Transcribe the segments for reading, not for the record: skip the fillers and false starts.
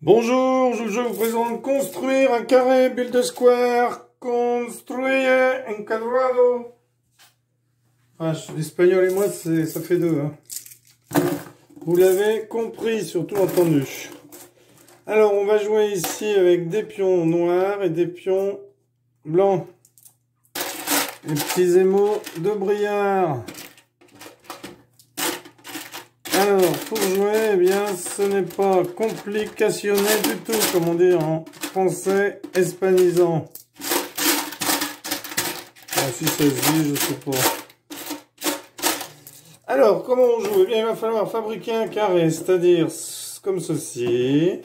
Bonjour, je vous présente construire un carré, build a square, construire un quadrado. Ah, l'espagnol et moi, ça fait deux. Hein. Vous l'avez compris, surtout entendu. Alors, on va jouer ici avec des pions noirs et des pions blancs. Les petits émaux de Briard. Alors, pour jouer, eh bien, ce n'est pas complicationné du tout, comme on dit en français hispanisant. Ah, si ça se dit, je sais pas. Alors, comment on joue? Eh bien, il va falloir fabriquer un carré, c'est-à-dire comme ceci.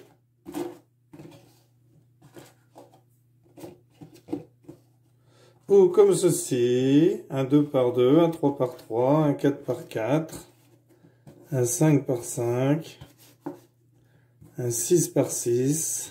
Ou comme ceci, un 2 par 2, un 3 par 3, un 4 par 4. Un 5 par 5, un 6 par 6,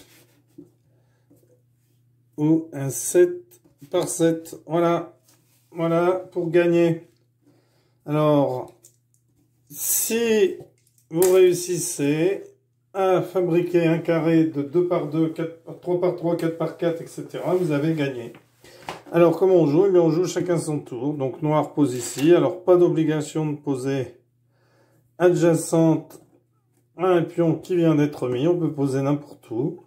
ou un 7 par 7. Voilà, voilà pour gagner. Alors, si vous réussissez à fabriquer un carré de 2 par 2, 3 par 3, 4 par 4, etc., vous avez gagné. Alors, comment on joue? Eh bien, on joue chacun son tour. Donc, noir pose ici. Alors, pas d'obligation de poser adjacente à un pion qui vient d'être mis. On peut poser n'importe où.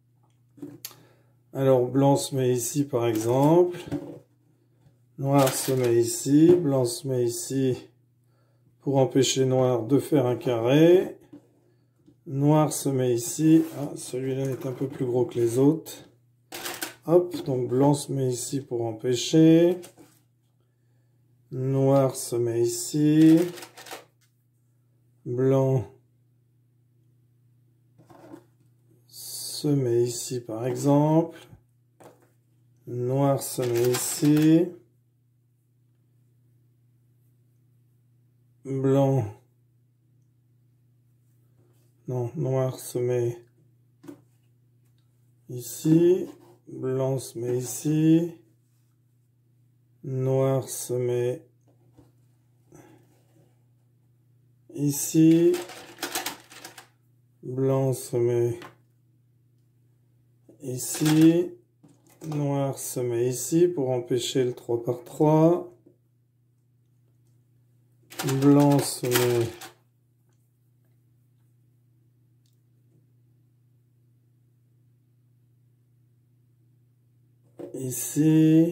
Alors, blanc se met ici, par exemple. Noir se met ici. Blanc se met ici pour empêcher noir de faire un carré. Noir se met ici. Ah, celui-là est un peu plus gros que les autres. Hop, donc blanc se met ici pour empêcher. Noir se met ici. Blanc se met ici par exemple. Noir se met ici. Blanc. Non, noir se met ici. Blanc se met ici. Noir se met ici. Blanc se met ici. Noir se met ici pour empêcher le 3 par 3. Blanc se met ici.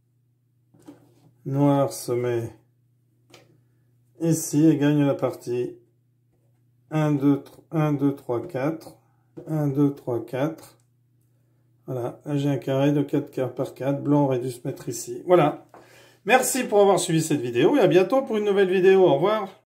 Noir se met ici et gagne la partie. 1, 2, 3, 4. 1, 2, 3, 4. Voilà, là j'ai un carré de 4 par 4. Blanc aurait dû se mettre ici. Voilà. Merci pour avoir suivi cette vidéo et à bientôt pour une nouvelle vidéo. Au revoir.